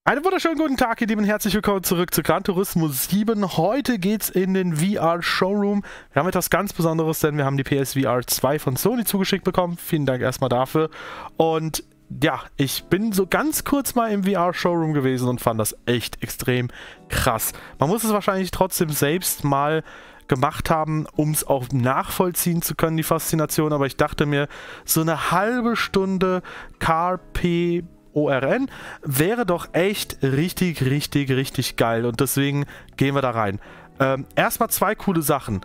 Einen wunderschönen guten Tag, ihr Lieben, herzlich willkommen zurück zu Gran Turismo 7. Heute geht's in den VR-Showroom. Wir haben etwas ganz Besonderes, denn wir haben die PSVR 2 von Sony zugeschickt bekommen. Vielen Dank erstmal dafür. Und ja, ich bin so ganz kurz mal im VR-Showroom gewesen und fand das echt extrem krass. Man muss es wahrscheinlich trotzdem selbst mal gemacht haben, um es auch nachvollziehen zu können, die Faszination. Aber ich dachte mir, so eine halbe Stunde KPORN wäre doch echt richtig geil und deswegen gehen wir da rein. Erstmal zwei coole Sachen.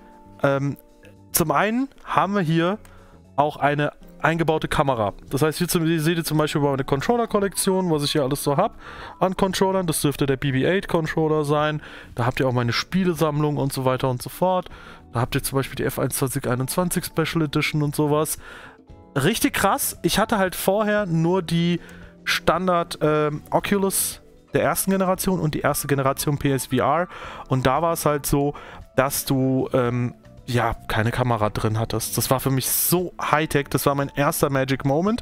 Zum einen haben wir hier auch eine eingebaute Kamera. Das heißt, hier seht ihr zum Beispiel meine Controller-Kollektion, was ich hier alles so habe an Controllern. Das dürfte der BB-8-Controller sein. Da habt ihr auch meine Spielesammlung und so weiter und so fort. Da habt ihr zum Beispiel die F1 2021 Special Edition und sowas. Richtig krass. Ich hatte halt vorher nur die Standard Oculus der ersten Generation und die erste Generation PSVR und da war es halt so, dass du ja, keine Kamera drin hattest. Das war für mich so Hightech, das war mein erster Magic Moment.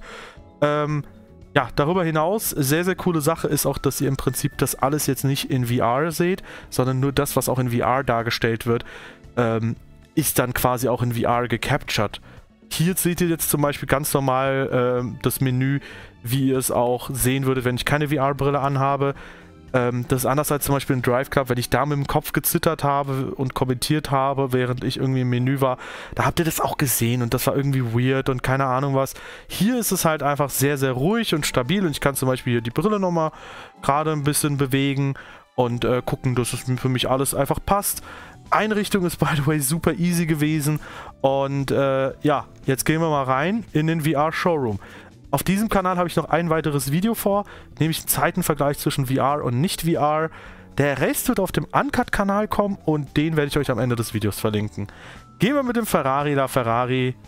Ja, darüber hinaus, sehr coole Sache ist auch, dass ihr im Prinzip das alles jetzt nicht in VR seht, sondern nur das, was auch in VR dargestellt wird, ist dann quasi auch in VR gecaptured. Hier seht ihr jetzt zum Beispiel ganz normal das Menü, wie ihr es auch sehen würdet, wenn ich keine VR-Brille anhabe. Das ist anders als zum Beispiel in Drive Club, wenn ich da mit dem Kopf gezittert habe und kommentiert habe, während ich irgendwie im Menü war. Da habt ihr das auch gesehen und das war irgendwie weird und keine Ahnung was. Hier ist es halt einfach sehr ruhig und stabil und ich kann zum Beispiel hier die Brille nochmal gerade ein bisschen bewegen und gucken, dass es für mich alles einfach passt. Einrichtung ist, by the way, super easy gewesen und ja, jetzt gehen wir mal rein in den VR-Showroom. Auf diesem Kanal habe ich noch ein weiteres Video vor, nämlich einen Zeitenvergleich zwischen VR und Nicht-VR. Der Rest wird auf dem Uncut-Kanal kommen und den werde ich euch am Ende des Videos verlinken. Gehen wir mit dem Ferrari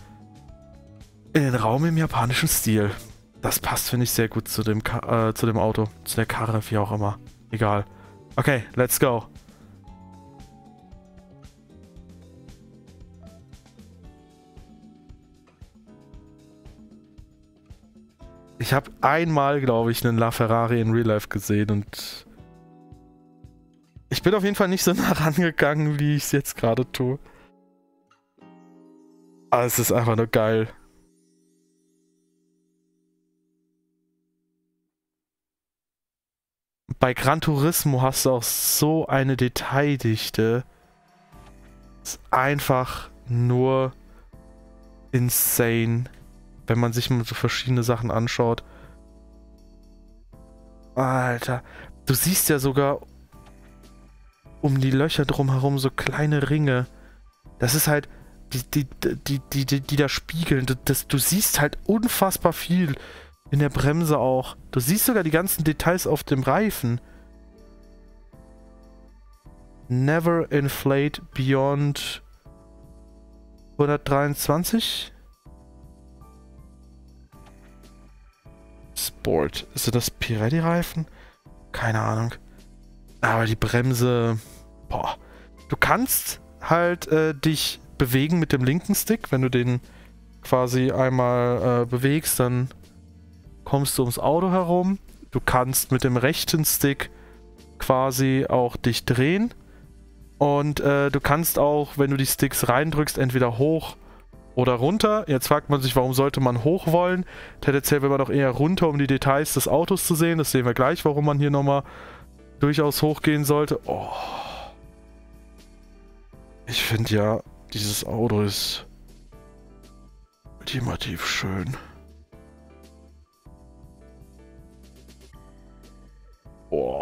in den Raum im japanischen Stil. Das passt, finde ich, sehr gut zu dem Auto, zu der Karre, wie auch immer. Egal. Okay, let's go. Ich habe einmal, glaube ich, einen LaFerrari in Real Life gesehen und ich bin auf jeden Fall nicht so nah rangegangen, wie ich es jetzt gerade tue. Aber es ist einfach nur geil. Bei Gran Turismo hast du auch so eine Detaildichte. Ist einfach nur insane. Wenn man sich mal so verschiedene Sachen anschaut. Alter, du siehst ja sogar um die Löcher drumherum so kleine Ringe. Das ist halt, die da spiegeln. Du siehst halt unfassbar viel in der Bremse auch. Du siehst sogar die ganzen Details auf dem Reifen. Never inflate beyond 123. Sport. Ist das Pirelli-Reifen? Keine Ahnung. Aber die Bremse... Boah. Du kannst halt dich bewegen mit dem linken Stick. Wenn du den quasi einmal bewegst, dann kommst du ums Auto herum. Du kannst mit dem rechten Stick quasi auch dich drehen. Und du kannst auch, wenn du die Sticks reindrückst, entweder hoch oder runter. Jetzt fragt man sich, warum sollte man hoch wollen? Tendenziell will man doch eher runter, um die Details des Autos zu sehen. Das sehen wir gleich, warum man hier nochmal durchaus hochgehen sollte. Oh. Ich finde ja, dieses Auto ist ultimativ schön. Oh.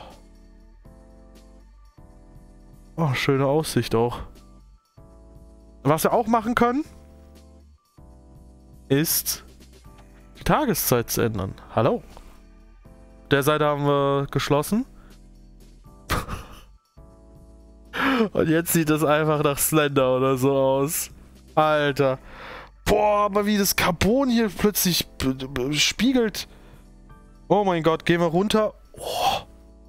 Oh, schöne Aussicht auch. Was wir auch machen können, ist die Tageszeit zu ändern. Hallo. Der Seite haben wir geschlossen. Und jetzt sieht das einfach nach Slender oder so aus. Alter. Boah, aber wie das Carbon hier plötzlich spiegelt. Oh mein Gott, gehen wir runter. Oh.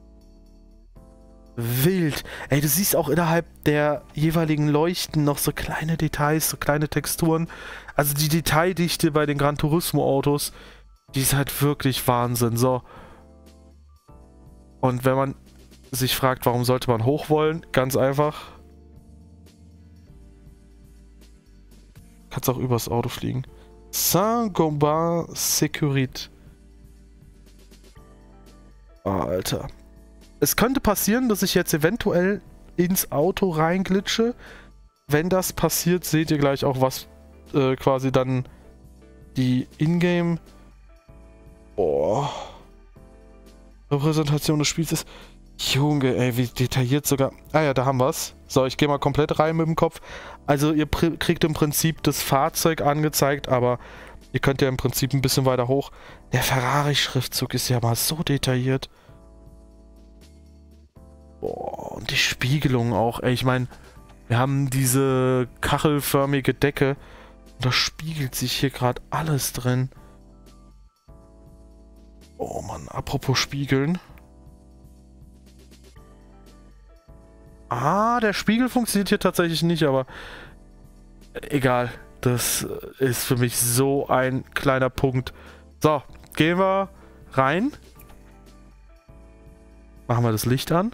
Wild. Ey, du siehst auch innerhalb der jeweiligen Leuchten noch so kleine Details, so kleine Texturen. Also die Detaildichte bei den Gran Turismo Autos, die ist halt wirklich Wahnsinn. So. Und wenn man sich fragt, warum sollte man hoch wollen, ganz einfach. Kannst auch übers Auto fliegen. Saint-Gobain Sécurité. Oh, Alter. Es könnte passieren, dass ich jetzt eventuell ins Auto reinglitsche. Wenn das passiert, seht ihr gleich auch, was quasi dann die Ingame Repräsentation des Spiels ist. Junge, ey, wie detailliert sogar. Ah ja, da haben wir es. So, ich gehe mal komplett rein mit dem Kopf. Also ihr kriegt im Prinzip das Fahrzeug angezeigt, aber ihr könnt ja im Prinzip ein bisschen weiter hoch. Der Ferrari-Schriftzug ist ja mal so detailliert. Boah, und die Spiegelung auch. Ey, ich meine, wir haben diese kachelförmige Decke. Und da spiegelt sich hier gerade alles drin. Oh Mann, apropos Spiegeln. Ah, der Spiegel funktioniert hier tatsächlich nicht, aber egal. Das ist für mich so ein kleiner Punkt. So, gehen wir rein. Machen wir das Licht an.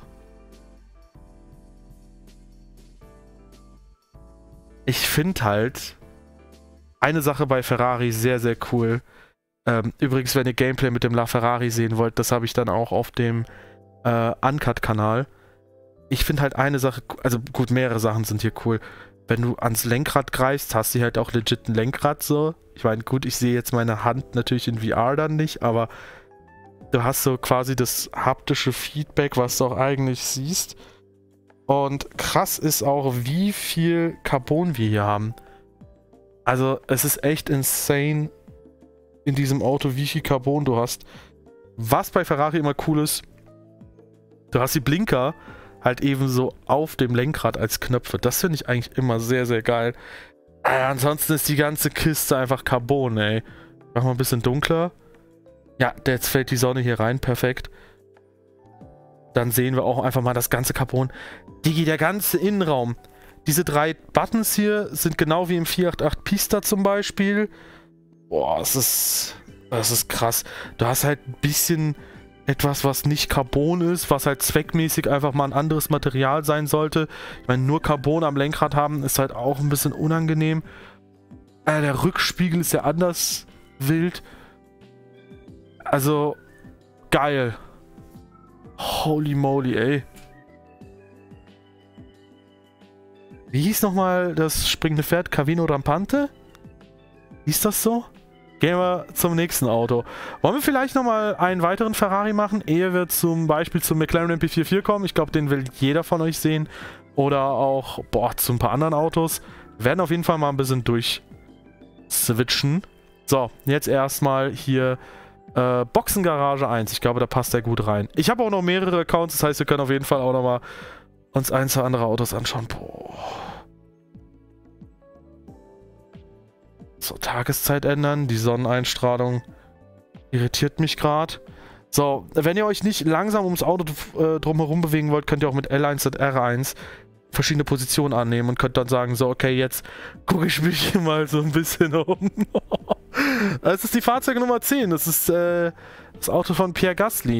Ich finde halt eine Sache bei Ferrari sehr, sehr cool. Übrigens, wenn ihr Gameplay mit dem LaFerrari sehen wollt, das habe ich dann auch auf dem Uncut-Kanal. Ich finde halt eine Sache, also gut, mehrere Sachen sind hier cool. Wenn du ans Lenkrad greifst, hast du halt auch legit ein Lenkrad so. Ich meine, gut, ich sehe jetzt meine Hand natürlich in VR dann nicht, aber du hast so quasi das haptische Feedback, was du auch eigentlich siehst. Und krass ist auch, wie viel Carbon wir hier haben. Also es ist echt insane in diesem Auto, wie viel Carbon du hast. Was bei Ferrari immer cool ist, du hast die Blinker halt ebenso auf dem Lenkrad als Knöpfe. Das finde ich eigentlich immer sehr, sehr geil. Ansonsten ist die ganze Kiste einfach Carbon, ey. Mach mal ein bisschen dunkler. Ja, jetzt fällt die Sonne hier rein, perfekt. Dann sehen wir auch einfach mal das ganze Carbon. Digi, der ganze Innenraum. Diese 3 Buttons hier sind genau wie im 488 Pista zum Beispiel. Boah, das ist krass. Du hast halt ein bisschen etwas, was nicht Carbon ist, was halt zweckmäßig einfach mal ein anderes Material sein sollte. Ich meine, nur Carbon am Lenkrad haben ist halt auch ein bisschen unangenehm. Der Rückspiegel ist ja anders wild. Also, geil. Holy moly, ey. Wie hieß nochmal das springende Pferd? Cavino Rampante? Hieß das so? Gehen wir zum nächsten Auto. Wollen wir vielleicht nochmal einen weiteren Ferrari machen, ehe wir zum Beispiel zum McLaren MP44 kommen? Ich glaube, den will jeder von euch sehen. Oder auch, zu ein paar anderen Autos. Wir werden auf jeden Fall mal ein bisschen durchswitchen. So, jetzt erstmal hier Boxengarage 1. Ich glaube, da passt der gut rein. Ich habe auch noch mehrere Accounts, das heißt, wir können auf jeden Fall auch nochmal uns ein, zwei andere Autos anschauen. Boah. So, Tageszeit ändern. Die Sonneneinstrahlung irritiert mich gerade. So, wenn ihr euch nicht langsam ums Auto drumherum bewegen wollt, könnt ihr auch mit L1 und R1 verschiedene Positionen annehmen und könnt dann sagen, so, okay, jetzt gucke ich mich hier mal so ein bisschen um. Das ist die Fahrzeugnummer 10. Das ist das Auto von Pierre Gasly.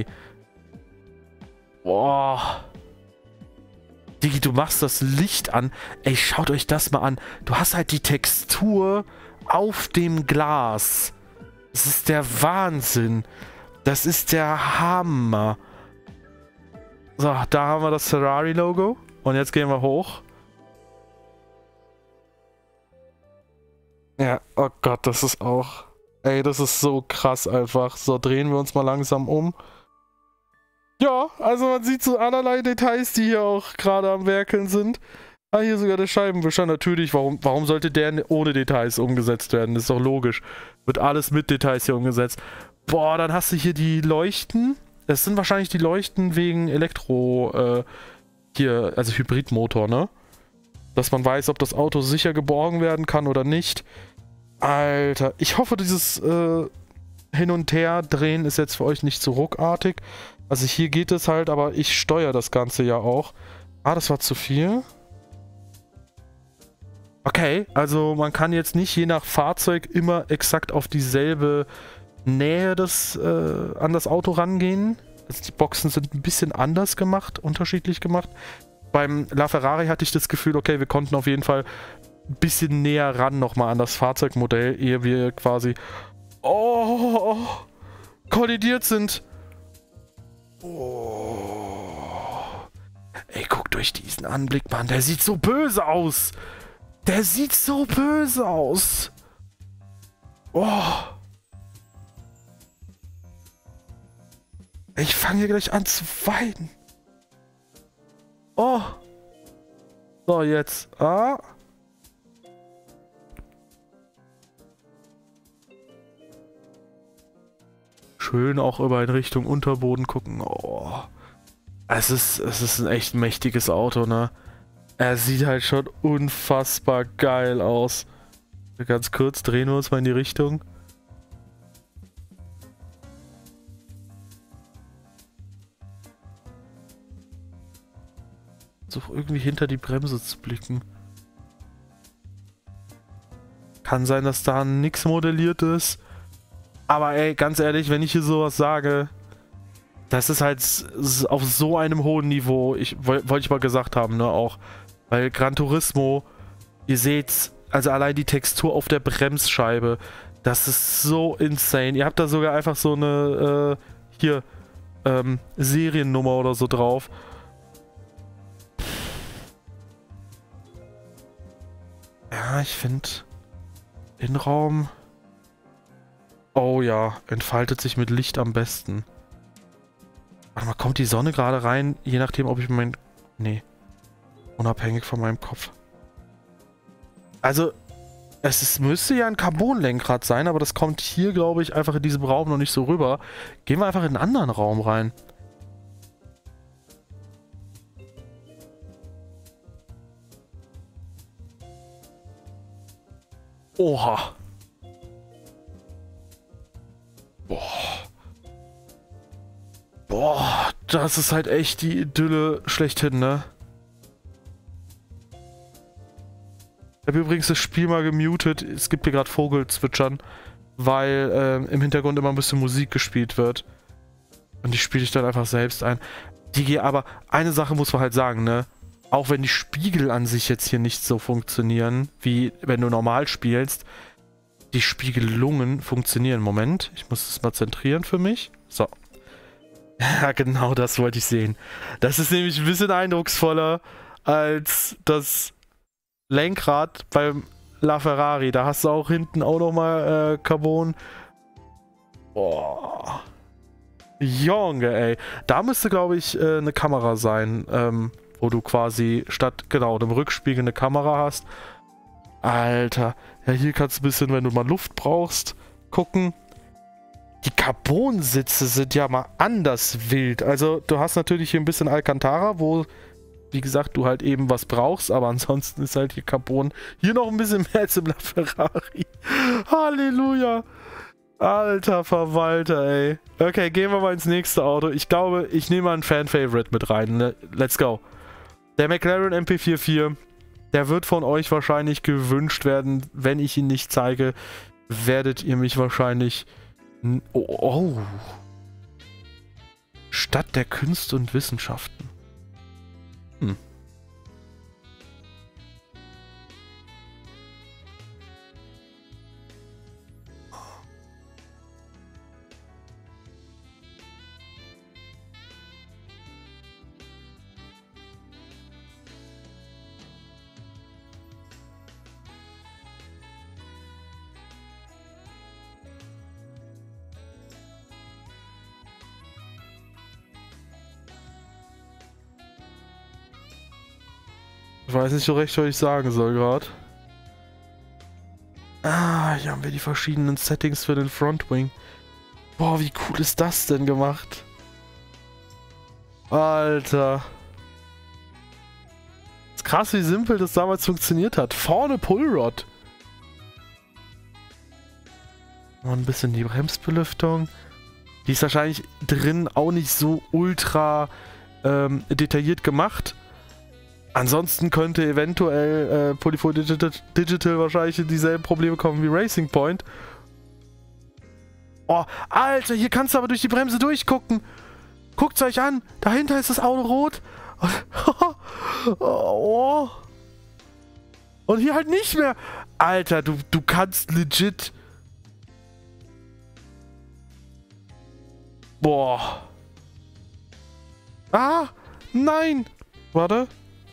Boah. Digi, du machst das Licht an. Ey, schaut euch das mal an. Du hast halt die Textur auf dem Glas. Das ist der Wahnsinn. Das ist der Hammer. So, da haben wir das Ferrari-Logo. Und jetzt gehen wir hoch. Ja, oh Gott, das ist auch... Ey, das ist so krass einfach. So, drehen wir uns mal langsam um. Ja, also man sieht so allerlei Details, die hier auch gerade am Werkeln sind. Ah, hier sogar der Scheibenwischer. Natürlich, warum sollte der ohne Details umgesetzt werden? Das ist doch logisch. Wird alles mit Details hier umgesetzt. Boah, dann hast du hier die Leuchten. Das sind wahrscheinlich die Leuchten wegen Elektro... hier, also Hybridmotor, ne? Dass man weiß, ob das Auto sicher geborgen werden kann oder nicht. Alter, ich hoffe, dieses Hin- und Her-Drehen ist jetzt für euch nicht zu ruckartig. Also hier geht es halt, aber ich steuere das Ganze ja auch. Ah, das war zu viel. Okay, also man kann jetzt nicht je nach Fahrzeug immer exakt auf dieselbe Nähe an das Auto rangehen. Also die Boxen sind ein bisschen anders gemacht, unterschiedlich gemacht. Beim LaFerrari hatte ich das Gefühl, okay, wir konnten auf jeden Fall ein bisschen näher ran nochmal an das Fahrzeugmodell, ehe wir quasi kollidiert sind. Oh. Ey, guck durch diesen Anblick, Mann. Der sieht so böse aus. Der sieht so böse aus. Oh. Ich fange hier gleich an zu weinen. Oh. So, jetzt. Ah. Schön auch über in Richtung Unterboden gucken. Oh. Es ist ein echt mächtiges Auto, ne? Er sieht halt schon unfassbar geil aus. Ganz kurz, drehen wir uns mal in die Richtung. Versuch irgendwie hinter die Bremse zu blicken. Kann sein, dass da nichts modelliert ist. Aber ey, ganz ehrlich, wenn ich hier sowas sage, das ist halt auf so einem hohen Niveau. Wollte ich mal gesagt haben, ne, auch. Weil Gran Turismo, ihr seht's, also allein die Textur auf der Bremsscheibe, das ist so insane. Ihr habt da sogar einfach so eine, Seriennummer oder so drauf. Ja, ich finde, Innenraum, oh ja, entfaltet sich mit Licht am besten. Warte mal, kommt die Sonne gerade rein, je nachdem, ob ich nee. Unabhängig von meinem Kopf. Also, müsste ja ein Carbon-Lenkrad sein, aber das kommt hier, glaube ich, einfach in diesem Raum noch nicht so rüber. Gehen wir einfach in einen anderen Raum rein. Oha. Boah, das ist halt echt die Idylle schlechthin, ne? Ich habe übrigens das Spiel mal gemutet. Es gibt hier gerade Vogelzwitschern, weil im Hintergrund immer ein bisschen Musik gespielt wird. Und die spiele ich dann einfach selbst ein. Aber eine Sache muss man halt sagen, ne? Auch wenn die Spiegel an sich jetzt hier nicht so funktionieren, wie wenn du normal spielst, die Spiegelungen funktionieren. Moment, ich muss es mal zentrieren für mich. So. Ja, genau das wollte ich sehen. Das ist nämlich ein bisschen eindrucksvoller als das Lenkrad beim LaFerrari. Da hast du auch hinten auch nochmal Carbon. Boah. Junge, ey. Da müsste, glaube ich, eine Kamera sein, wo du quasi statt, genau, dem Rückspiegel eine Kamera hast. Alter. Ja, hier kannst du ein bisschen, wenn du mal Luft brauchst, gucken. Die Carbon-Sitze sind ja mal anders wild. Also, du hast natürlich hier ein bisschen Alcantara, wo, wie gesagt, du halt eben was brauchst, aber ansonsten ist halt hier Carbon hier noch ein bisschen mehr als im LaFerrari. Halleluja. Alter Verwalter, ey. Okay, gehen wir mal ins nächste Auto. Ich glaube, ich nehme mal ein Fan-Favorite mit rein. Ne? Let's go. Der McLaren MP44, der wird von euch wahrscheinlich gewünscht werden. Wenn ich ihn nicht zeige, werdet ihr mich wahrscheinlich... Oh. Stadt der Künste und Wissenschaften. Ich weiß nicht so recht, was ich sagen soll gerade. Ah, hier haben wir die verschiedenen Settings für den Frontwing. Boah, wie cool ist das denn gemacht? Alter. Ist krass, wie simpel das damals funktioniert hat. Vorne Pullrod. Noch ein bisschen die Bremsbelüftung. Die ist wahrscheinlich drin auch nicht so ultra detailliert gemacht. Ansonsten könnte eventuell Polyphony Digital wahrscheinlich dieselben Probleme kommen wie Racing Point. Oh, Alter, hier kannst du aber durch die Bremse durchgucken. Guckt's euch an. Dahinter ist das Auto rot. Oh. Und hier halt nicht mehr. Alter, du kannst legit... Boah. Ah, nein. Warte.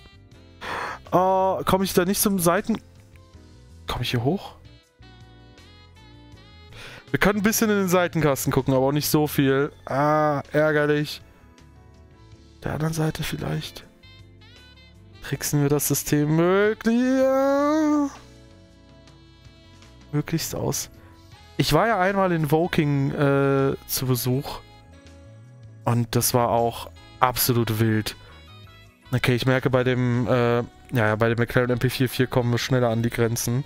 Komme ich da nicht zum Seiten... Komme ich hier hoch? Wir können ein bisschen in den Seitenkasten gucken, aber auch nicht so viel. Ah, ärgerlich. Der anderen Seite vielleicht. Tricksen wir das System möglichst aus. Ich war ja einmal in Woking zu Besuch. Und das war auch absolut wild. Okay, ich merke, bei dem bei dem McLaren MP44 kommen wir schneller an die Grenzen.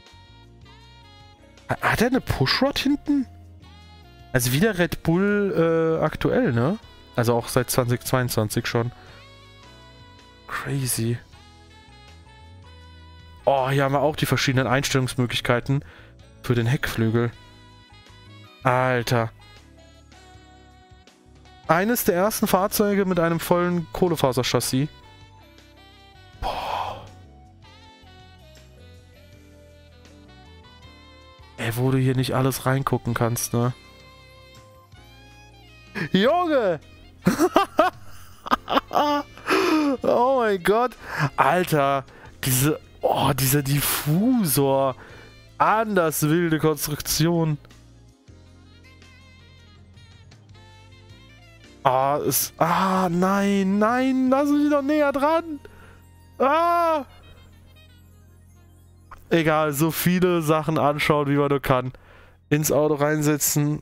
Hat er eine Pushrod hinten? Also wieder Red Bull aktuell, ne? Also auch seit 2022 schon. Crazy. Oh, hier haben wir auch die verschiedenen Einstellungsmöglichkeiten für den Heckflügel. Alter. Eines der ersten Fahrzeuge mit einem vollen Kohlefaserchassis. Boah. Ey, wo du hier nicht alles reingucken kannst, ne? Junge! Oh mein Gott! Alter, dieser Diffusor. Anders wilde Konstruktion. Nein, lass mich doch näher dran. Egal, so viele Sachen anschauen, wie man nur kann. Ins Auto reinsetzen.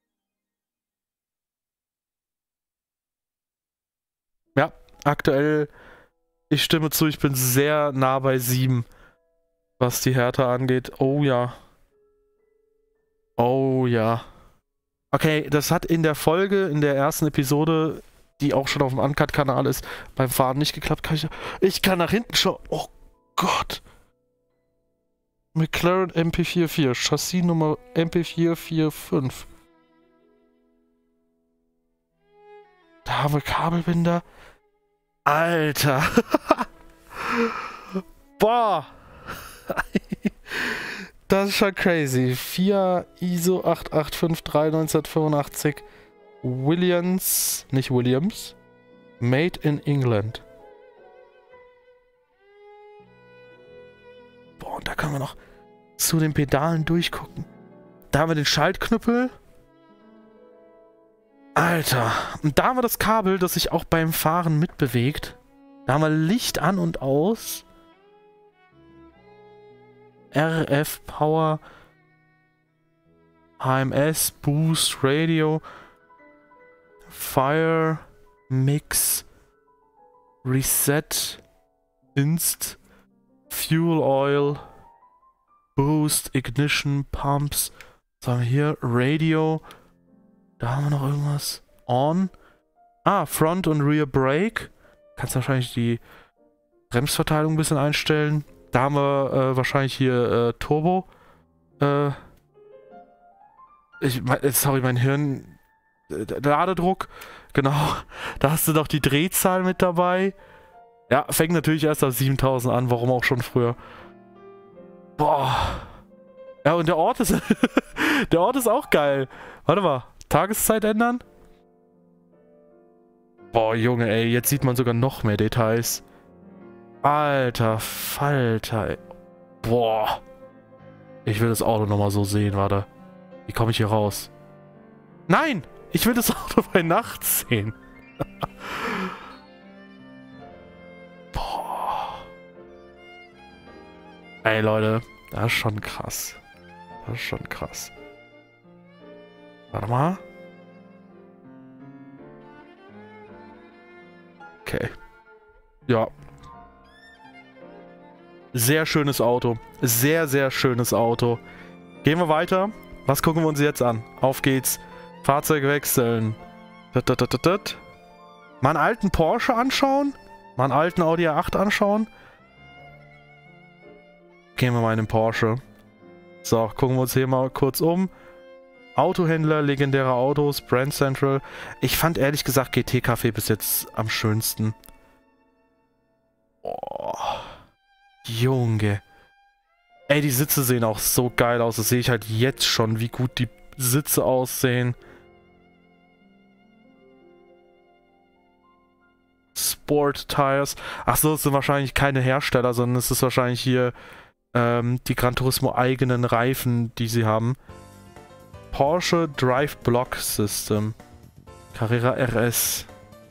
Ja, aktuell, ich stimme zu, ich bin sehr nah bei 7, was die Härte angeht. Oh ja. Oh ja. Okay, das hat in der Folge, in der ersten Episode, die auch schon auf dem Uncut-Kanal ist, beim Fahren nicht geklappt. Ich kann nach hinten schauen. Oh Gott. McLaren MP44, Chassisnummer MP445. Da haben wir Kabelbinder. Alter. Boah. Das ist schon crazy. 4 ISO 8853 1985. Williams, nicht Williams. Made in England. Boah, und da können wir noch zu den Pedalen durchgucken. Da haben wir den Schaltknüppel. Alter. Und da haben wir das Kabel, das sich auch beim Fahren mitbewegt. Da haben wir Licht an und aus. RF Power. HMS, Boost, Radio. Fire, Mix, Reset, Inst, Fuel Oil, Boost, Ignition, Pumps. Was haben wir hier? Radio. Da haben wir noch irgendwas. On. Front und Rear Brake. Kannst wahrscheinlich die Bremsverteilung ein bisschen einstellen. Da haben wir wahrscheinlich hier Turbo. Sorry, mein Hirn. Ladedruck. Genau. Da hast du doch die Drehzahl mit dabei. Ja, fängt natürlich erst auf 7000 an. Warum auch schon früher. Boah. Ja, und der Ort ist... der Ort ist auch geil. Warte mal. Tageszeit ändern? Boah, Junge, ey. Jetzt sieht man sogar noch mehr Details. Alter Falter, ey. Boah. Ich will das Auto nochmal so sehen, warte. Wie komme ich hier raus? Nein! Ich will das Auto bei Nacht sehen. Boah. Ey, Leute. Das ist schon krass. Das ist schon krass. Warte mal. Okay. Ja. Sehr schönes Auto. Sehr, sehr schönes Auto. Gehen wir weiter. Was gucken wir uns jetzt an? Auf geht's. Fahrzeug wechseln. Mal einen alten Porsche anschauen. Mal einen alten Audi A8 anschauen. Gehen wir mal in den Porsche. So, gucken wir uns hier mal kurz um. Autohändler, legendäre Autos, Brand Central. Ich fand ehrlich gesagt GT Café bis jetzt am schönsten. Oh, Junge. Ey, die Sitze sehen auch so geil aus. Das sehe ich halt jetzt schon, wie gut die Sitze aussehen. Sport Tires. Achso, das sind wahrscheinlich keine Hersteller, sondern es ist wahrscheinlich hier die Gran Turismo eigenen Reifen, die sie haben. Porsche Drive Block System. Carrera RS.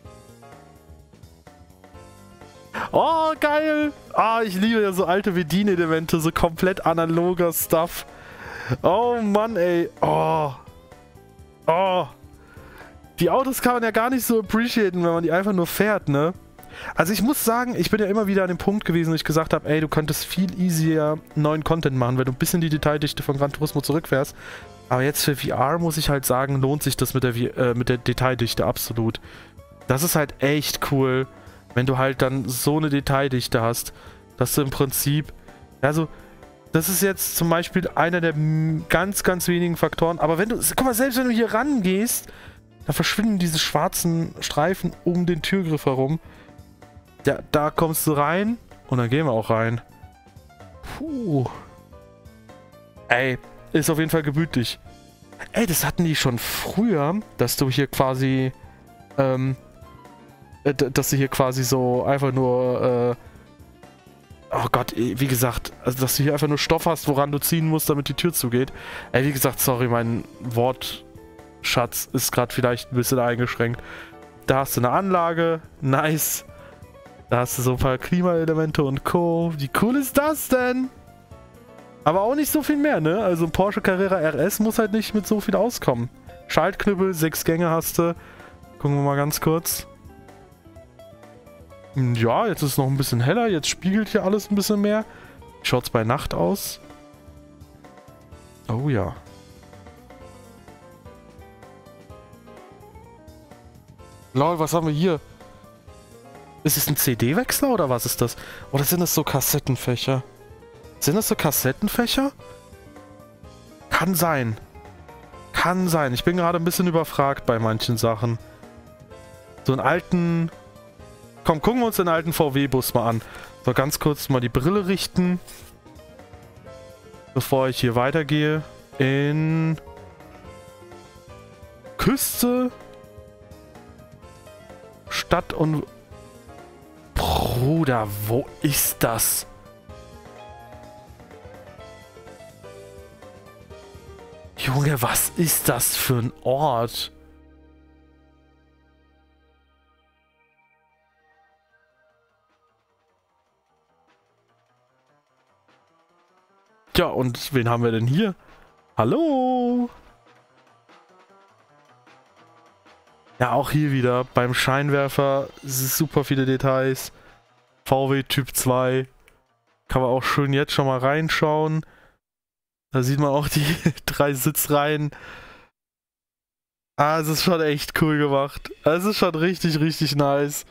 Oh, geil! Ah, ich liebe ja so alte Bedienelemente, so komplett analoger Stuff. Oh Mann, ey. Oh. Oh. Die Autos kann man ja gar nicht so appreciaten, wenn man die einfach nur fährt, ne? Also ich muss sagen, ich bin ja immer wieder an dem Punkt gewesen, wo ich gesagt habe, ey, du könntest viel easier neuen Content machen, wenn du ein bisschen die Detaildichte von Gran Turismo zurückfährst. Aber jetzt für VR muss ich halt sagen, lohnt sich das mit der Detaildichte absolut. Das ist halt echt cool, wenn du halt dann so eine Detaildichte hast, dass du im Prinzip, also das ist jetzt zum Beispiel einer der ganz, ganz wenigen Faktoren, aber wenn du, guck mal, selbst wenn du hier rangehst, da verschwinden diese schwarzen Streifen um den Türgriff herum. Ja, da kommst du rein und dann gehen wir auch rein. Puh. Ey, ist auf jeden Fall gemütlich. Ey, das hatten die schon früher, dass du hier quasi, dass du hier quasi so einfach nur, oh Gott, wie gesagt, also dass du hier einfach nur Stoff hast, woran du ziehen musst, damit die Tür zugeht. Ey, wie gesagt, sorry, mein Wortschatz ist gerade vielleicht ein bisschen eingeschränkt. Da hast du eine Anlage, nice. Da hast du so ein paar Klimaelemente und Co. Wie cool ist das denn? Aber auch nicht so viel mehr, ne? Also ein Porsche Carrera RS muss halt nicht mit so viel auskommen. Schaltknüppel, 6 Gänge hast du. Gucken wir mal ganz kurz. Ja, jetzt ist es noch ein bisschen heller. Jetzt spiegelt hier alles ein bisschen mehr. Wie schaut es bei Nacht aus? Oh ja. Lol, was haben wir hier? Ist es ein CD-Wechsler oder was ist das? Oder sind das so Kassettenfächer? Sind das so Kassettenfächer? Kann sein. Kann sein. Ich bin gerade ein bisschen überfragt bei manchen Sachen. So einen alten... Komm, gucken wir uns den alten VW-Bus mal an. So, ganz kurz mal die Brille richten. Bevor ich hier weitergehe. In... Küste... Stadt und... Bruder, wo ist das? Junge, was ist das für ein Ort? Tja, und wen haben wir denn hier? Hallo? Ja, auch hier wieder beim Scheinwerfer super viele Details. VW Typ 2. Kann man auch schön jetzt schon mal reinschauen. Da sieht man auch die 3 Sitzreihen. Ah, es ist schon echt cool gemacht. Es ist schon richtig, richtig nice.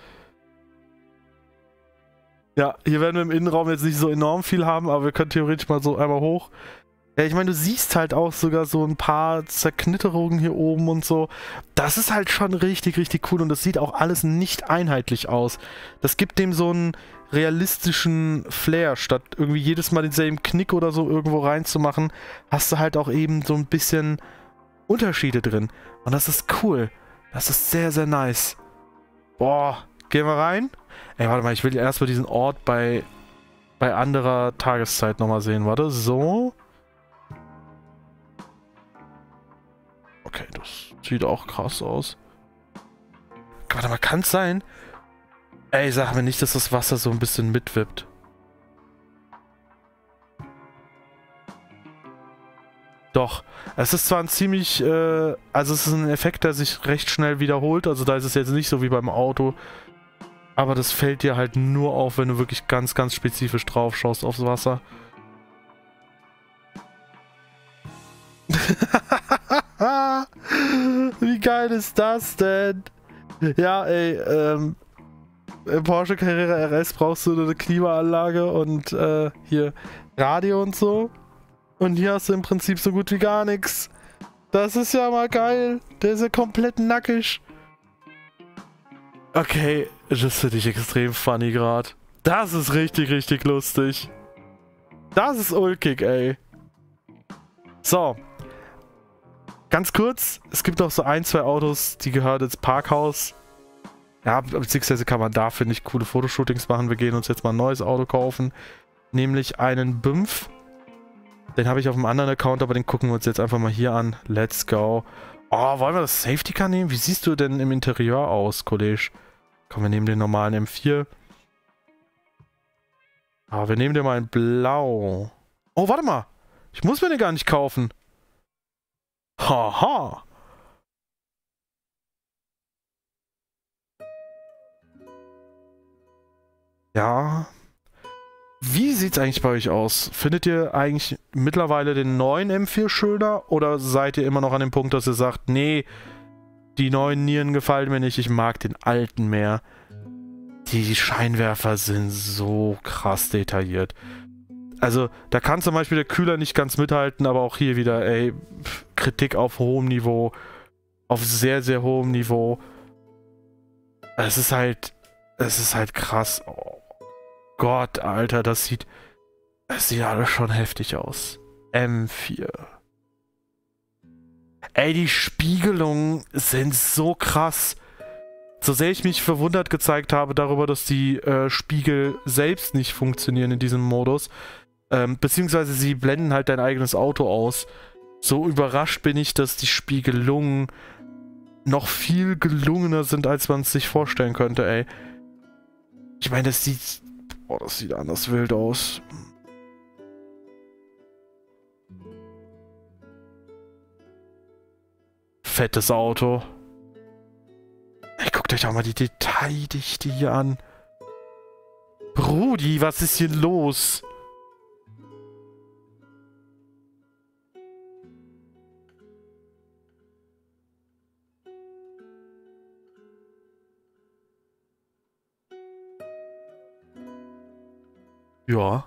Ja, hier werden wir im Innenraum jetzt nicht so enorm viel haben, aber wir können theoretisch mal so einmal hoch. Ja, ich meine, du siehst halt auch sogar so ein paar Zerknitterungen hier oben und so. Das ist halt schon richtig, richtig cool und das sieht auch alles nicht einheitlich aus. Das gibt dem so einen realistischen Flair, statt irgendwie jedes Mal denselben Knick oder so irgendwo reinzumachen, hast du halt auch eben so ein bisschen Unterschiede drin. Und das ist cool. Das ist sehr, sehr nice. Boah, gehen wir rein? Ey, warte mal, ich will erstmal diesen Ort bei anderer Tageszeit nochmal sehen. Warte, so... Okay, das sieht auch krass aus. Warte mal, kann es sein? Ey, sag mir nicht, dass das Wasser so ein bisschen mitwippt. Doch. Es ist zwar ein ziemlich, also es ist ein Effekt, der sich recht schnell wiederholt. Also da ist es jetzt nicht so wie beim Auto. Aber das fällt dir halt nur auf, wenn du wirklich ganz, ganz spezifisch drauf schaust aufs Wasser. Wie geil ist das denn? Ja, ey, im Porsche Carrera RS brauchst du eine Klimaanlage und hier Radio und so. Und hier hast du im Prinzip so gut wie gar nichts. Das ist ja mal geil. Der ist ja komplett nackig. Okay, das finde ich extrem funny gerade. Das ist richtig, richtig lustig. Das ist ulkig, ey. So. Ganz kurz, es gibt noch so ein, zwei Autos, die gehören ins Parkhaus. Ja, beziehungsweise kann man da, finde ich, coole Fotoshootings machen. Wir gehen uns jetzt mal ein neues Auto kaufen. Nämlich einen Bimpf. Den habe ich auf einem anderen Account, aber den gucken wir uns jetzt einfach mal hier an. Let's go. Oh, wollen wir das Safety Car nehmen? Wie siehst du denn im Interieur aus, Kollege? Komm, wir nehmen den normalen M4. Ah, wir nehmen den mal in Blau. Oh, warte mal. Ich muss mir den gar nicht kaufen. Haha. Ja. Wie sieht's eigentlich bei euch aus? Findet ihr eigentlich mittlerweile den neuen M4 schöner? Oder seid ihr immer noch an dem Punkt, dass ihr sagt, nee, die neuen Nieren gefallen mir nicht, ich mag den alten mehr? Die Scheinwerfer sind so krass detailliert. Also, da kann zum Beispiel der Kühler nicht ganz mithalten, aber auch hier wieder, ey, Kritik auf hohem Niveau. Auf sehr, sehr hohem Niveau. Es ist halt krass. Oh Gott, Alter, das sieht alles schon heftig aus. M4. Ey, die Spiegelungen sind so krass. So sehr ich mich verwundert gezeigt habe darüber, dass die Spiegel selbst nicht funktionieren in diesem Modus, beziehungsweise sie blenden halt dein eigenes Auto aus. So überrascht bin ich, dass die Spiegelungen noch viel gelungener sind, als man es sich vorstellen könnte, ey. Ich meine, das sieht anders wild aus. Fettes Auto. Ey, guckt euch auch mal die Detaildichte hier an. Brudi, was ist hier los? Ja.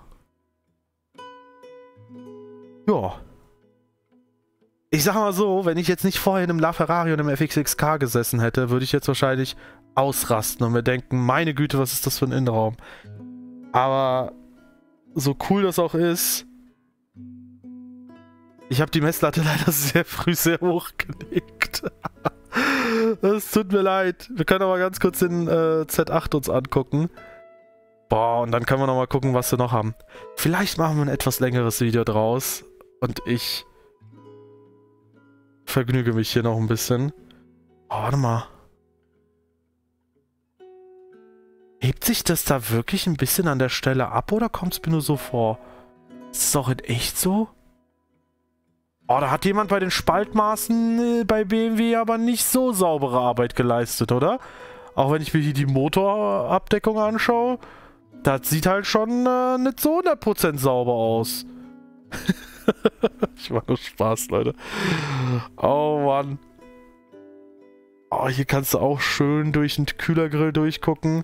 Ja. Ich sag mal so, wenn ich jetzt nicht vorher in einem LaFerrari und einem FXXK gesessen hätte, würde ich jetzt wahrscheinlich ausrasten und mir denken, meine Güte, was ist das für ein Innenraum? Aber so cool das auch ist, ich habe die Messlatte leider sehr früh sehr hochgelegt. Es tut mir leid. Wir können aber ganz kurz den Z8 uns angucken. Boah, und dann können wir nochmal gucken, was wir noch haben. Vielleicht machen wir ein etwas längeres Video draus. Und ich vergnüge mich hier noch ein bisschen. Oh, warte mal. Hebt sich das da wirklich ein bisschen an der Stelle ab oder kommt es mir nur so vor? Ist es auch in echt so? Oh, da hat jemand bei den Spaltmaßen bei BMW aber nicht so saubere Arbeit geleistet, oder? Auch wenn ich mir hier die Motorabdeckung anschaue. Das sieht halt schon nicht so 100% sauber aus. Ich mach nur Spaß, Leute. Oh, Mann. Oh, hier kannst du auch schön durch den Kühlergrill durchgucken.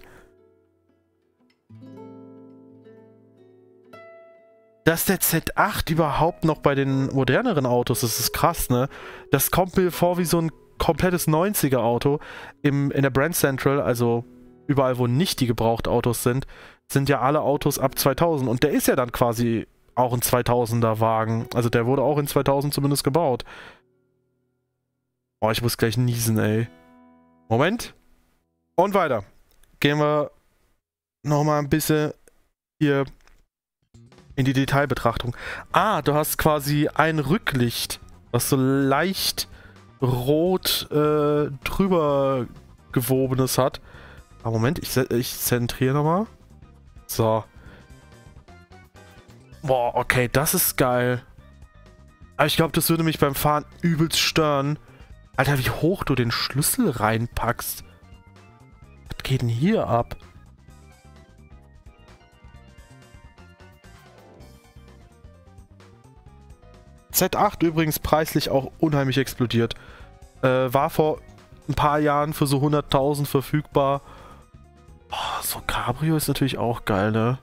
Dass der Z8 überhaupt noch bei den moderneren Autos ist, ist krass, ne? Das kommt mir vor wie so ein komplettes 90er-Auto. In der Brand Central, also überall, wo nicht die Gebrauchtautos sind ja alle Autos ab 2000. Und der ist ja dann quasi auch ein 2000er Wagen. Also der wurde auch in 2000 zumindest gebaut. Oh, ich muss gleich niesen, ey. Moment. Und weiter. Gehen wir nochmal ein bisschen hier in die Detailbetrachtung. Ah, du hast quasi ein Rücklicht, was so leicht rot drüber gewobenes hat. Aber Moment, ich zentriere nochmal. So. Boah, okay, das ist geil. Aber ich glaube, das würde mich beim Fahren übelst stören. Alter, wie hoch du den Schlüssel reinpackst. Was geht denn hier ab? Z8 übrigens preislich auch unheimlich explodiert. War vor ein paar Jahren für so 100.000 verfügbar. Oh, so Cabrio ist natürlich auch geil, ne?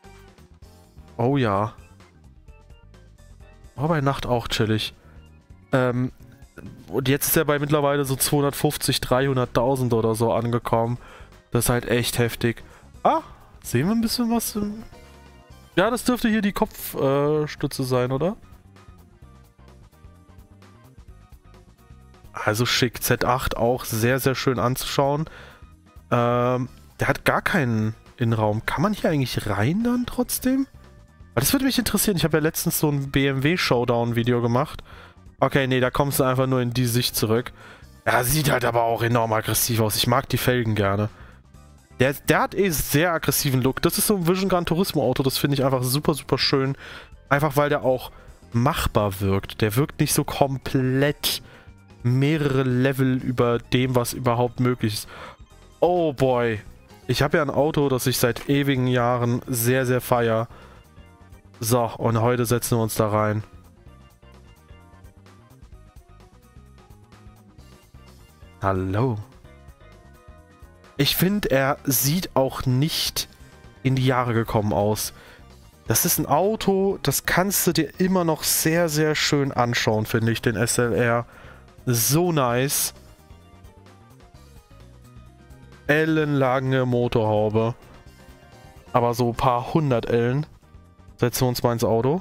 Oh ja. War bei Nacht auch chillig. Und jetzt ist er bei mittlerweile so 250, 300.000 oder so angekommen. Das ist halt echt heftig. Ah, sehen wir ein bisschen was? Ja, das dürfte hier die Kopfstütze sein, oder? Also schick. Z8 auch sehr, sehr schön anzuschauen. Der hat gar keinen Innenraum. Kann man hier eigentlich rein dann trotzdem? Aber das würde mich interessieren. Ich habe ja letztens so ein BMW-Showdown-Video gemacht. Okay, nee, da kommst du einfach nur in die Sicht zurück. Ja, sieht halt aber auch enorm aggressiv aus. Ich mag die Felgen gerne. Der hat eh sehr aggressiven Look. Das ist so ein Vision Gran Turismo Auto. Das finde ich einfach super, super schön. Einfach weil der auch machbar wirkt. Der wirkt nicht so komplett mehrere Level über dem, was überhaupt möglich ist. Oh boy. Ich habe ja ein Auto, das ich seit ewigen Jahren sehr, sehr feiere. So, und heute setzen wir uns da rein. Hallo. Ich finde, er sieht auch nicht in die Jahre gekommen aus. Das ist ein Auto, das kannst du dir immer noch sehr, sehr schön anschauen, finde ich, den SLR. So nice. Ellenlange Motorhaube. Aber so ein paar 100 Ellen. Setzen wir uns mal ins Auto.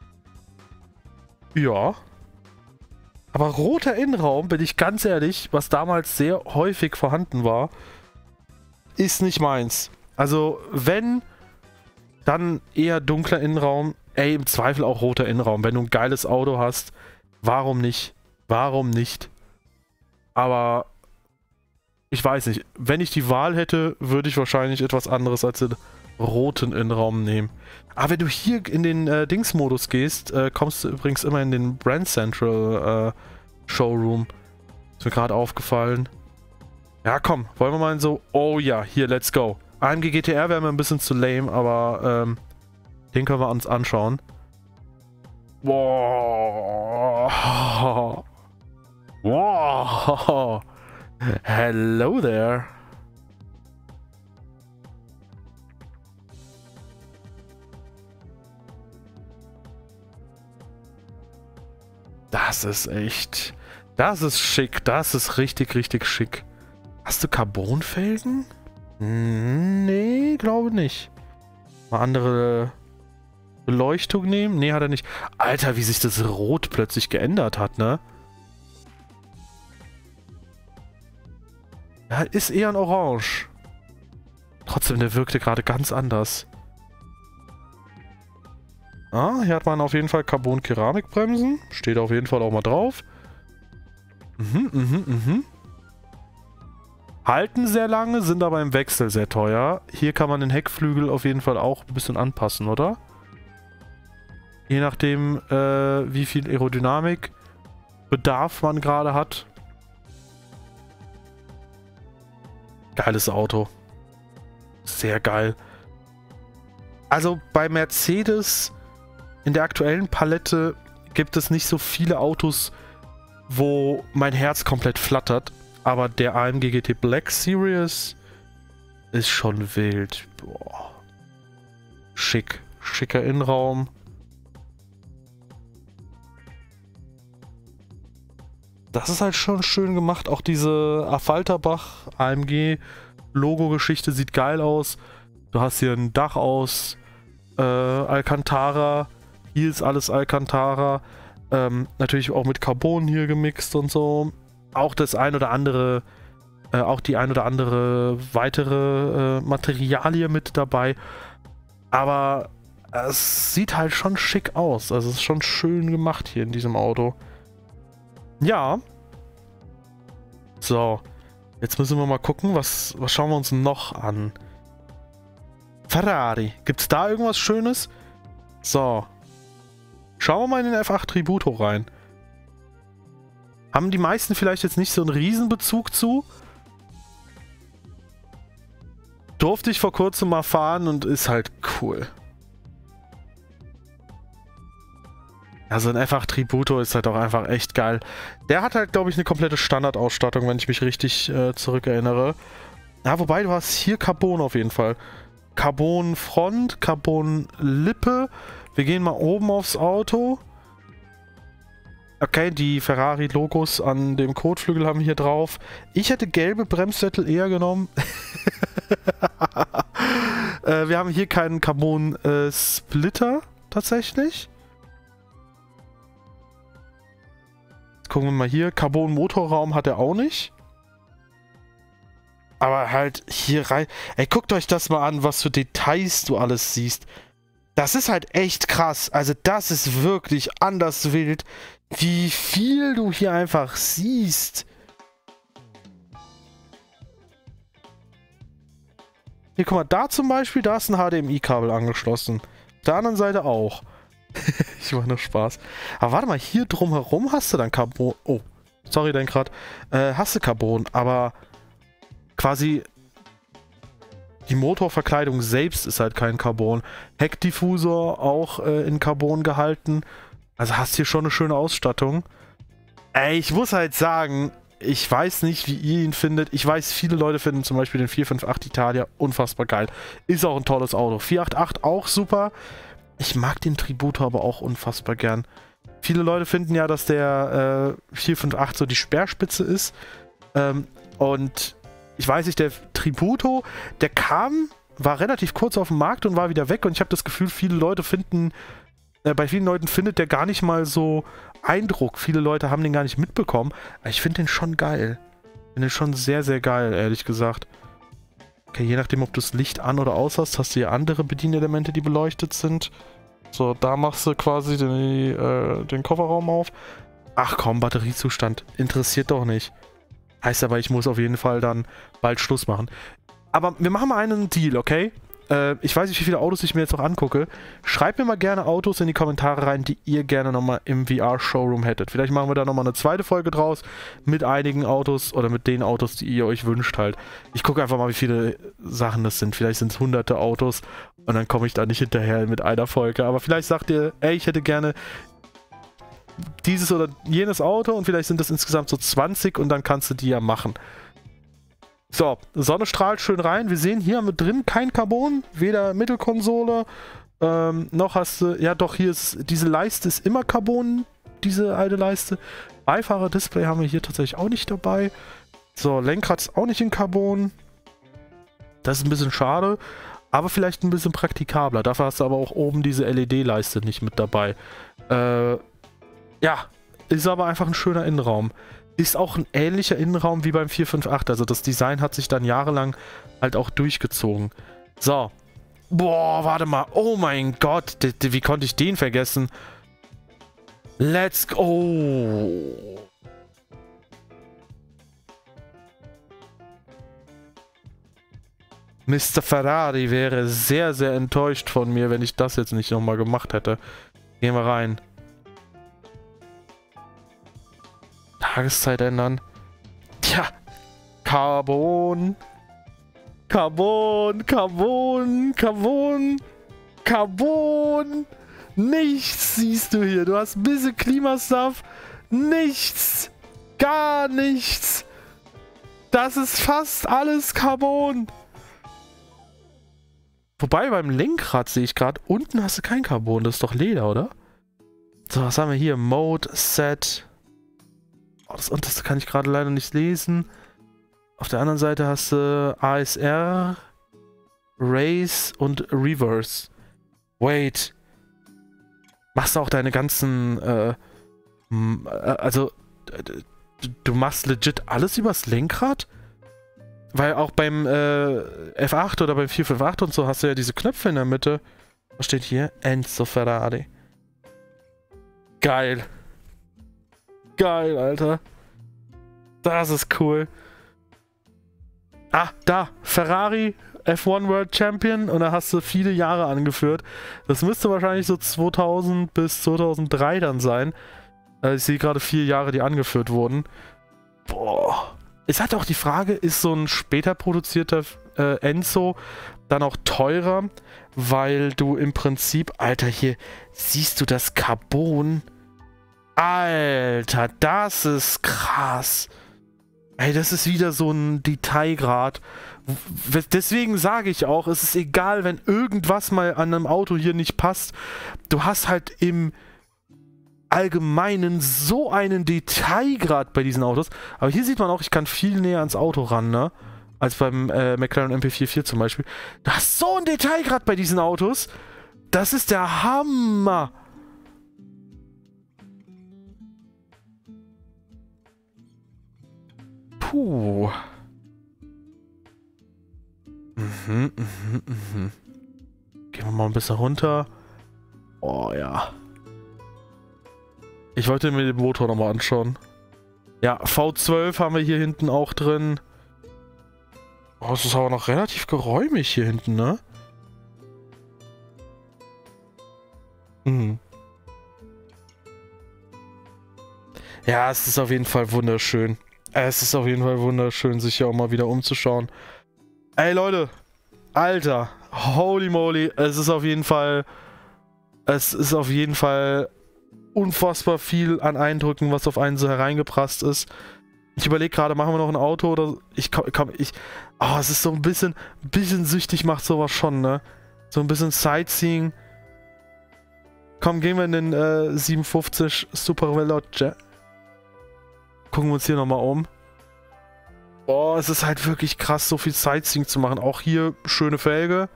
Ja. Aber roter Innenraum, bin ich ganz ehrlich, was damals sehr häufig vorhanden war, ist nicht meins. Also, wenn, dann eher dunkler Innenraum. Ey, im Zweifel auch roter Innenraum. Wenn du ein geiles Auto hast, warum nicht? Warum nicht? Aber ich weiß nicht. Wenn ich die Wahl hätte, würde ich wahrscheinlich etwas anderes als den roten Innenraum nehmen. Aber wenn du hier in den Dings-Modus gehst, kommst du übrigens immer in den Brand Central Showroom. Ist mir gerade aufgefallen. Ja, komm, wollen wir mal in so... Oh ja, hier, let's go. AMG GTR wäre mir ein bisschen zu lame, aber den können wir uns anschauen. Wow. Wow. Hello there. Das ist echt... Das ist schick. Das ist richtig, richtig schick. Hast du Carbonfelgen? Nee, glaube nicht. Mal andere Beleuchtung nehmen? Nee, hat er nicht. Alter, wie sich das Rot plötzlich geändert hat, ne? Ja, ist eher ein Orange. Trotzdem, der wirkte gerade ganz anders. Ah, hier hat man auf jeden Fall Carbon-Keramikbremsen. Steht auf jeden Fall auch mal drauf. Halten sehr lange, sind aber im Wechsel sehr teuer. Hier kann man den Heckflügel auf jeden Fall auch ein bisschen anpassen, oder? Je nachdem, wie viel Aerodynamikbedarf man gerade hat. Geiles Auto. Sehr geil. Also bei Mercedes in der aktuellen Palette gibt es nicht so viele Autos, wo mein Herz komplett flattert. Aber der AMG GT Black Series ist schon wild. Boah. Schick. Schicker Innenraum. Das ist halt schon schön gemacht. Auch diese Affalterbach AMG Logo-Geschichte sieht geil aus. Du hast hier ein Dach aus Alcantara. Hier ist alles Alcantara. Natürlich auch mit Carbon hier gemixt und so. Auch das ein oder andere, auch die ein oder andere weitere Materialie mit dabei. Aber es sieht halt schon schick aus. Also es ist schon schön gemacht hier in diesem Auto. Ja. So. Jetzt müssen wir mal gucken, was schauen wir uns noch an. Ferrari. Gibt es da irgendwas Schönes? So. Schauen wir mal in den F8 Tributo rein. Haben die meisten vielleicht jetzt nicht so einen Riesenbezug zu? Durfte ich vor kurzem mal fahren und ist halt cool. Also ein F8 Tributo ist halt auch einfach echt geil. Der hat halt, glaube ich, eine komplette Standardausstattung, wenn ich mich richtig zurückerinnere. Ja, wobei, du hast hier Carbon auf jeden Fall. Carbon Front, Carbon Lippe. Wir gehen mal oben aufs Auto. Okay, die Ferrari-Logos an dem Kotflügel haben wir hier drauf. Ich hätte gelbe Bremssättel eher genommen. Wir haben hier keinen Carbon-Splitter tatsächlich. Jetzt gucken wir mal hier. Carbon-Motorraum hat er auch nicht. Aber halt hier rein... Ey, guckt euch das mal an, was für Details du alles siehst. Das ist halt echt krass. Also das ist wirklich anders wild, wie viel du hier einfach siehst. Hier, guck mal, da zum Beispiel, da ist ein HDMI-Kabel angeschlossen. Auf der anderen Seite auch. Ich mache nur Spaß. Aber warte mal, hier drumherum hast du dann Carbon... Oh, sorry, Lenkrad. Hast du Carbon, aber quasi... Die Motorverkleidung selbst ist halt kein Carbon. Heckdiffusor auch in Carbon gehalten. Also hast hier schon eine schöne Ausstattung. Ey, ich muss halt sagen, ich weiß nicht, wie ihr ihn findet. Ich weiß, viele Leute finden zum Beispiel den 458 Italia unfassbar geil. Ist auch ein tolles Auto. 488 auch super. Ich mag den Tributo aber auch unfassbar gern. Viele Leute finden ja, dass der 458 so die Speerspitze ist. Und... Ich weiß nicht, der Tributo, der war relativ kurz auf dem Markt und war wieder weg und ich habe das Gefühl, bei vielen Leuten findet der gar nicht mal so Eindruck. Viele Leute haben den gar nicht mitbekommen. Aber ich finde den schon geil. Ich finde den schon sehr, sehr geil, ehrlich gesagt. Okay, je nachdem, ob du das Licht an oder aus hast, hast du hier andere Bedienelemente, die beleuchtet sind. So, da machst du quasi den Kofferraum auf. Ach komm, Batteriezustand. Interessiert doch nicht. Heißt aber, ich muss auf jeden Fall dann bald Schluss machen. Aber wir machen mal einen Deal, okay? Ich weiß nicht, wie viele Autos ich mir jetzt noch angucke. Schreibt mir mal gerne Autos in die Kommentare rein, die ihr gerne nochmal im VR-Showroom hättet. Vielleicht machen wir da nochmal eine zweite Folge draus mit einigen Autos oder mit den Autos, die ihr euch wünscht halt. Ich gucke einfach mal, wie viele Sachen das sind. Vielleicht sind es hunderte Autos und dann komme ich da nicht hinterher mit einer Folge. Aber vielleicht sagt ihr, ey, ich hätte gerne dieses oder jenes Auto und vielleicht sind das insgesamt so 20 und dann kannst du die ja machen. So, Sonne strahlt schön rein. Wir sehen hier mit drin kein Carbon, weder Mittelkonsole, noch hast du, ja doch, hier ist, diese Leiste ist immer Carbon, diese alte Leiste. Beifahrerdisplay haben wir hier tatsächlich auch nicht dabei. So, Lenkrad ist auch nicht in Carbon. Das ist ein bisschen schade, aber vielleicht ein bisschen praktikabler. Dafür hast du aber auch oben diese LED-Leiste nicht mit dabei. Ja, ist aber einfach ein schöner Innenraum. Ist auch ein ähnlicher Innenraum wie beim 458. Also das Design hat sich dann jahrelang halt auch durchgezogen. So. Boah, warte mal. Oh mein Gott. Wie konnte ich den vergessen? Let's go. Mr. Ferrari wäre sehr, sehr enttäuscht von mir, wenn ich das jetzt nicht nochmal gemacht hätte. Gehen wir rein. Tageszeit ändern. Tja, Carbon. Carbon, Carbon, Carbon, Carbon. Nichts siehst du hier. Du hast ein bisschen Klimastuff. Nichts. Gar nichts. Das ist fast alles Carbon. Wobei beim Lenkrad sehe ich gerade, unten hast du kein Carbon. Das ist doch Leder, oder? So, was haben wir hier? Mode, Set. Oh, das unterste kann ich gerade leider nicht lesen. Auf der anderen Seite hast du ASR, Race und Reverse. Wait. Machst du auch deine ganzen, also, du machst legit alles übers Lenkrad? Weil auch beim F8 oder beim 458 und so hast du ja diese Knöpfe in der Mitte. Was steht hier? Enzo Ferrari. Geil. Geil, Alter. Das ist cool. Ah, da. Ferrari F1 World Champion. Und da hast du viele Jahre angeführt. Das müsste wahrscheinlich so 2000 bis 2003 dann sein. Ich sehe gerade 4 Jahre, die angeführt wurden. Boah. Es hat auch die Frage, ist so ein später produzierter Enzo dann auch teurer? Weil du im Prinzip... Alter, hier siehst du das Carbon... Alter, das ist krass. Ey, das ist wieder so ein Detailgrad. Deswegen sage ich auch, es ist egal, wenn irgendwas mal an einem Auto hier nicht passt. Du hast halt Allgemeinen so einen Detailgrad bei diesen Autos. Aber hier sieht man auch, ich kann viel näher ans Auto ran, ne? Als beim McLaren MP44 zum Beispiel. Du hast so einen Detailgrad bei diesen Autos. Das ist der Hammer. Puh. Gehen wir mal ein bisschen runter. Oh ja. Ich wollte mir den Motor nochmal anschauen. Ja, V12 haben wir hier hinten auch drin. Oh, es ist aber noch relativ geräumig hier hinten, ne? Mhm. Ja, es ist auf jeden Fall wunderschön. Es ist auf jeden Fall wunderschön, sich hier auch mal wieder umzuschauen. Ey, Leute. Alter. Holy moly. Es ist auf jeden Fall unfassbar viel an Eindrücken, was auf einen so hereingeprasst ist. Ich überlege gerade, machen wir noch ein Auto oder... Oh, es ist so ein bisschen süchtig macht sowas schon, ne? So ein bisschen Sightseeing. Komm, gehen wir in den 57 Super Veloce. Gucken wir uns hier nochmal um. Oh, es ist halt wirklich krass, so viel Sightseeing zu machen. Auch hier schöne Felge.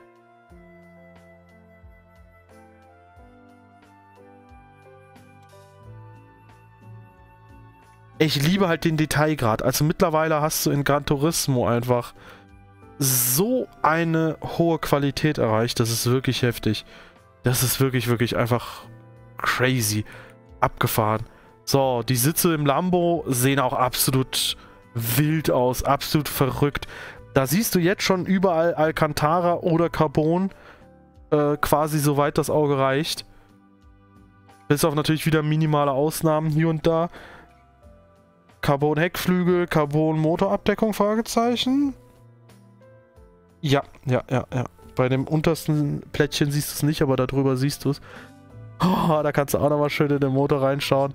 Ich liebe halt den Detailgrad. Also mittlerweile hast du in Gran Turismo einfach so eine hohe Qualität erreicht. Das ist wirklich heftig. Das ist wirklich, wirklich einfach crazy. Abgefahren. So, die Sitze im Lambo sehen auch absolut wild aus. Absolut verrückt. Da siehst du jetzt schon überall Alcantara oder Carbon. Quasi soweit das Auge reicht. Bis auf natürlich wieder minimale Ausnahmen hier und da. Carbon-Heckflügel, Carbon-Motorabdeckung, Fragezeichen. Ja. Bei dem untersten Plättchen siehst du es nicht, aber darüber siehst du es. Oh, da kannst du auch nochmal schön in den Motor reinschauen.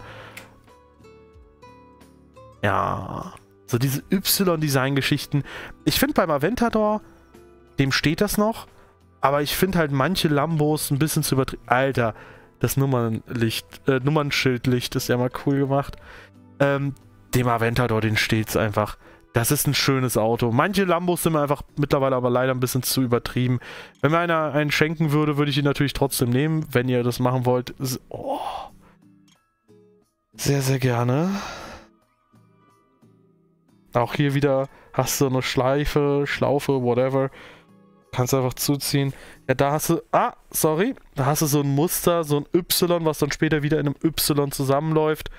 Ja. So diese Y-Design-Geschichten. Ich finde beim Aventador, dem steht das noch, aber ich finde halt manche Lambos ein bisschen zu übertrieben. Alter, das Nummernschildlicht ist ja mal cool gemacht. Dem Aventador, den steht's einfach. Das ist ein schönes Auto. Manche Lambos sind mir einfach mittlerweile aber leider ein bisschen zu übertrieben. Wenn mir einer einen schenken würde, würde ich ihn natürlich trotzdem nehmen, wenn ihr das machen wollt. Oh. Sehr, sehr gerne. Auch hier wieder hast du eine Schleife, Schlaufe, whatever. Kannst einfach zuziehen. Ja, da hast du... Ah, sorry. Da hast du so ein Muster, so ein Y, was dann später wieder in einem Y zusammenläuft.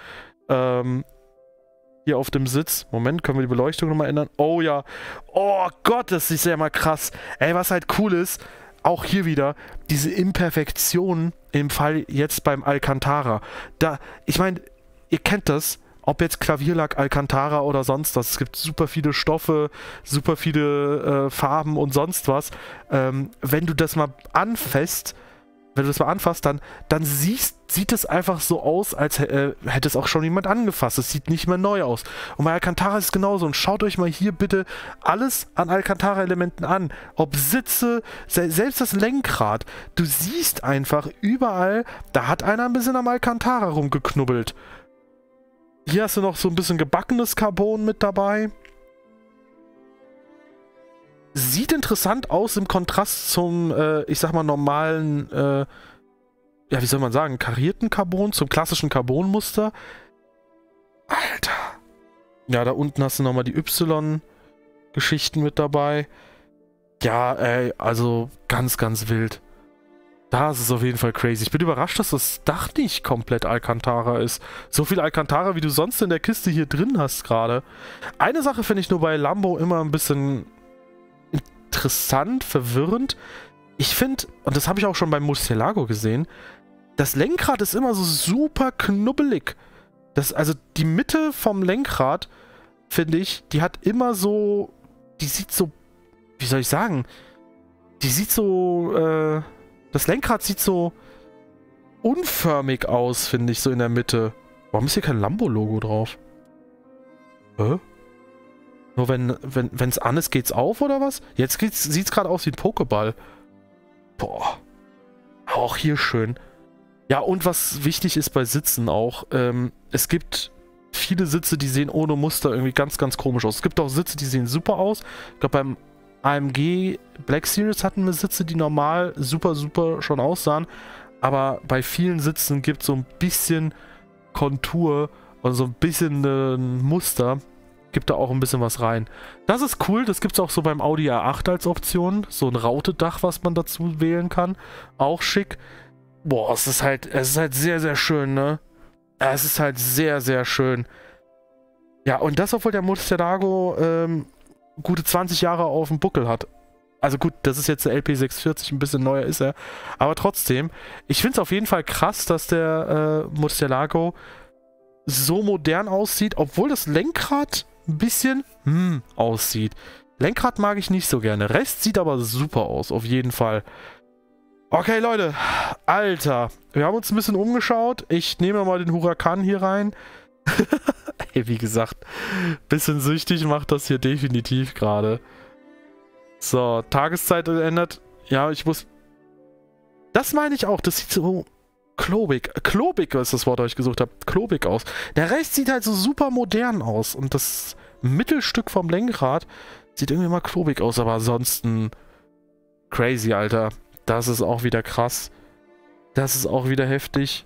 Hier auf dem Sitz. Moment, können wir die Beleuchtung nochmal ändern? Oh ja. Oh Gott, das ist ja mal krass. Ey, was halt cool ist, auch hier wieder, diese Imperfektionen im Fall jetzt beim Alcantara. Da, ich meine, ihr kennt das, ob jetzt Klavierlack, Alcantara oder sonst was. Es gibt super viele Stoffe, super viele Farben und sonst was. Wenn du das mal anfasst, dann sieht es einfach so aus, als hätte es auch schon jemand angefasst. Es sieht nicht mehr neu aus. Und bei Alcantara ist es genauso. Und schaut euch mal hier bitte alles an Alcantara-Elementen an. Ob Sitze, selbst das Lenkrad. Du siehst einfach überall, da hat einer ein bisschen am Alcantara rumgeknubbelt. Hier hast du noch so ein bisschen gebackenes Carbon mit dabei. Sieht interessant aus im Kontrast zum, ich sag mal, normalen, ja, wie soll man sagen, karierten Carbon, zum klassischen Carbonmuster. Alter. Ja, da unten hast du nochmal die Y-Geschichten mit dabei. Ja, ey, also ganz, ganz wild. Das ist auf jeden Fall crazy. Ich bin überrascht, dass das Dach nicht komplett Alcantara ist. So viel Alcantara, wie du sonst in der Kiste hier drin hast gerade. Eine Sache finde ich nur bei Lambo immer ein bisschen interessant, verwirrend. Ich finde, und das habe ich auch schon beim Murcielago gesehen, das Lenkrad ist immer so super knubbelig. Also die Mitte vom Lenkrad, finde ich, die hat immer so, die sieht so, wie soll ich sagen, die sieht so, das Lenkrad sieht so unförmig aus, finde ich, so in der Mitte. Warum ist hier kein Lambo-Logo drauf? Hä? Nur wenn es an ist, geht's auf, oder was? Jetzt sieht's gerade aus wie ein Pokéball. Boah. Auch hier schön. Ja, und was wichtig ist bei Sitzen auch, es gibt viele Sitze, die sehen ohne Muster irgendwie ganz, ganz komisch aus. Es gibt auch Sitze, die sehen super aus. Ich glaube, beim AMG Black Series hatten wir Sitze, die normal super, super schon aussahen. Aber bei vielen Sitzen gibt es so ein bisschen Kontur und so ein bisschen ein Muster. Gibt da auch ein bisschen was rein. Das ist cool, das gibt es auch so beim Audi A8 als Option. So ein Rautedach, was man dazu wählen kann. Auch schick. Boah, es ist halt sehr, sehr schön, ne? Es ist halt sehr, sehr schön. Ja, und das, obwohl der Murcielago gute 20 Jahre auf dem Buckel hat. Also gut, das ist jetzt der LP640, ein bisschen neuer ist er. Aber trotzdem, ich finde es auf jeden Fall krass, dass der Murcielago so modern aussieht, obwohl das Lenkrad ein bisschen aussieht. Lenkrad mag ich nicht so gerne. Rest sieht aber super aus, auf jeden Fall. Okay, Leute. Alter. Wir haben uns ein bisschen umgeschaut. Ich nehme mal den Huracan hier rein. Ey, wie gesagt, bisschen süchtig macht das hier definitiv gerade. So, Tageszeit ändert. Ja, ich muss... Das meine ich auch. Das sieht so klobig. Klobig ist das Wort, das ich gesucht habe. Klobig aus. Der Rest sieht halt so super modern aus. Und das Mittelstück vom Lenkrad sieht irgendwie mal klobig aus. Aber ansonsten crazy, Alter. Das ist auch wieder krass. Das ist auch wieder heftig.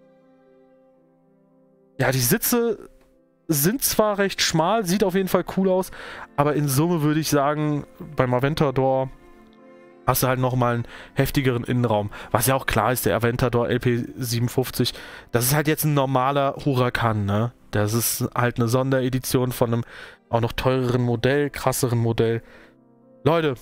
Ja, die Sitze sind zwar recht schmal, sieht auf jeden Fall cool aus, aber in Summe würde ich sagen, beim Aventador hast du halt nochmal einen heftigeren Innenraum. Was ja auch klar ist, der Aventador LP57, das ist halt jetzt ein normaler Huracan, ne? Das ist halt eine Sonderedition von einem auch noch teureren Modell, krasseren Modell. Leute,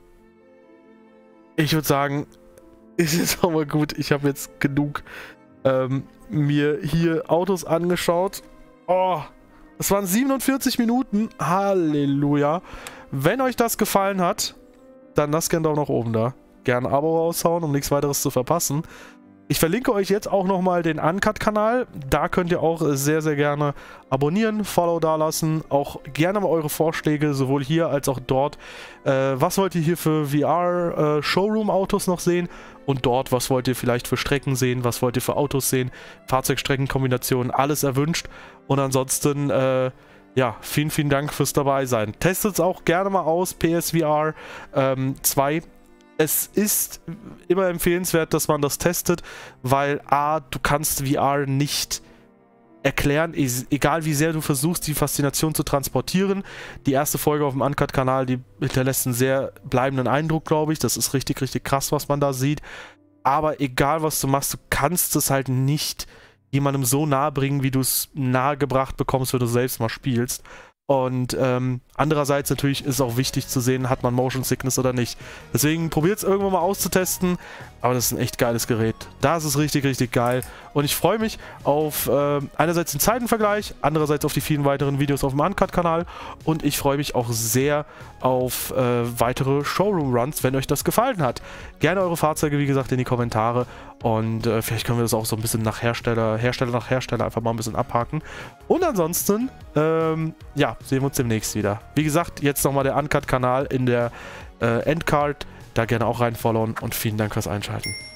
ich würde sagen, ist jetzt auch mal gut. Ich habe jetzt genug mir hier Autos angeschaut. Oh, das waren 47 Minuten. Halleluja. Wenn euch das gefallen hat, dann lasst gerne Daumen nach oben da. Gerne ein Abo raushauen, um nichts weiteres zu verpassen. Ich verlinke euch jetzt auch nochmal den Uncut-Kanal. Da könnt ihr auch sehr, sehr gerne abonnieren, Follow dalassen. Auch gerne mal eure Vorschläge, sowohl hier als auch dort. Was wollt ihr hier für VR-Showroom-Autos noch sehen? Und dort, was wollt ihr vielleicht für Strecken sehen? Was wollt ihr für Autos sehen? Fahrzeugstreckenkombinationen, alles erwünscht. Und ansonsten, ja, vielen, vielen Dank fürs dabei sein. Testet es auch gerne mal aus, PSVR 2. Es ist immer empfehlenswert, dass man das testet, weil A, du kannst VR nicht erklären, egal wie sehr du versuchst, die Faszination zu transportieren. Die erste Folge auf dem Uncut-Kanal, die hinterlässt einen sehr bleibenden Eindruck, glaube ich. Das ist richtig, richtig krass, was man da sieht. Aber egal, was du machst, du kannst es halt nicht jemandem so nahe bringen, wie du es nahegebracht bekommst, wenn du selbst mal spielst. Und andererseits natürlich ist es auch wichtig zu sehen, hat man Motion Sickness oder nicht. Deswegen probiert es irgendwann mal auszutesten. Aber das ist ein echt geiles Gerät. Das ist richtig, richtig geil. Und ich freue mich auf einerseits den Zeitenvergleich, andererseits auf die vielen weiteren Videos auf dem Uncut-Kanal. Und ich freue mich auch sehr auf weitere Showroom-Runs, wenn euch das gefallen hat. Gerne eure Fahrzeuge, wie gesagt, in die Kommentare. Und vielleicht können wir das auch so ein bisschen nach Hersteller nach Hersteller einfach mal ein bisschen abhaken. Und ansonsten, ja, sehen wir uns demnächst wieder. Wie gesagt, jetzt nochmal der Uncut-Kanal in der Endcard. Da gerne auch rein followen und vielen Dank fürs Einschalten.